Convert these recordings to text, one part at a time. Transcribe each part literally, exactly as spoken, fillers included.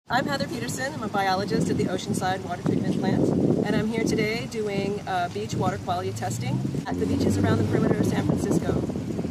I'm Heather Peterson. I'm a biologist at the Oceanside Water Treatment Plant, and I'm here today doing uh, beach water quality testing at the beaches around the perimeter of San Francisco.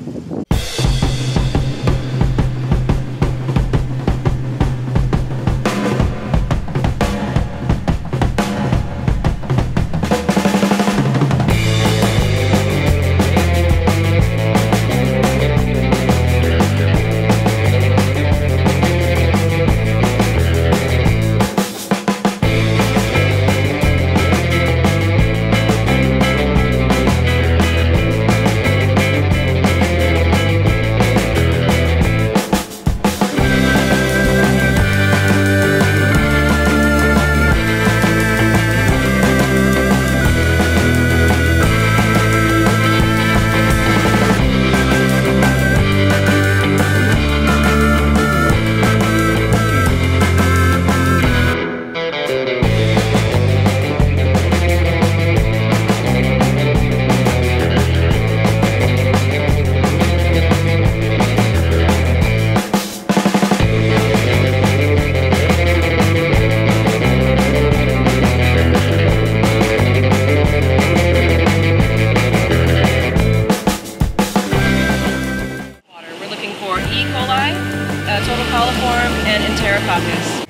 E. coli, uh, total coliform, and enterococcus.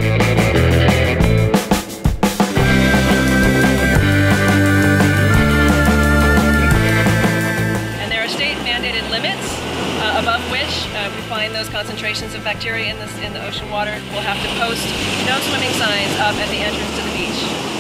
And there are state-mandated limits uh, above which uh, we find those concentrations of bacteria in, this, in the ocean water. We'll have to post no swimming signs up at the entrance to the beach.